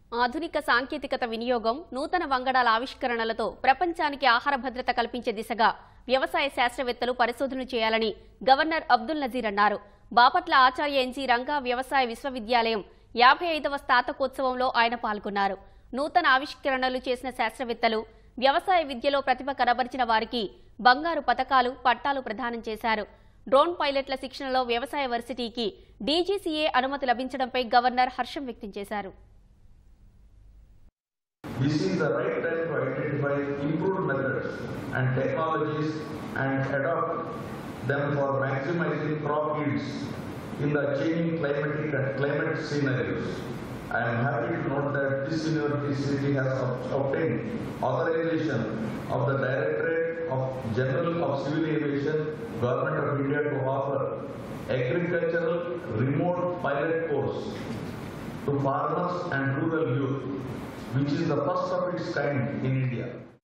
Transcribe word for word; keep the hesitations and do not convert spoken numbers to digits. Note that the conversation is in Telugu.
ఆధునిక సాంకేతికత వినియోగం, నూతన వంగడాల ఆవిష్కరణలతో ప్రపంచానికి ఆహార భద్రత కల్పించే దిశగా వ్యవసాయ శాస్త్రవేత్తలు పరిశోధనలు చేయాలని గవర్నర్ అబ్దుల్ నజీర్ అన్నారు. బాపట్ల ఆచార్య ఎన్జీ రంగా వ్యవసాయ విశ్వవిద్యాలయం యాభై ఐదవ స్నాతకోత్సవంలో ఆయన పాల్గొన్నారు. నూతన ఆవిష్కరణలు చేసిన శాస్త్రవేత్తలు, వ్యవసాయ విద్యలో ప్రతిభ కనబరిచిన వారికి బంగారు పతకాలు, పట్టాలు ప్రదానం చేశారు. డ్రోన్ పైలట్ల శిక్షణలో వ్యవసాయ వర్సిటీకి డీజీసీఏ అనుమతి లభించడంపై గవర్నర్ హర్షం వ్యక్తం చేశారు. This is the right time to identify improved methods and technologies and adopt them for maximizing crop yields in the changing climatic and climate scenarios. I am happy to note that this university has obtained authorization of the Directorate of General of Civil Aviation, Government of India to offer agricultural remote pilot course to farmers and rural youth, which is the first of its kind in India.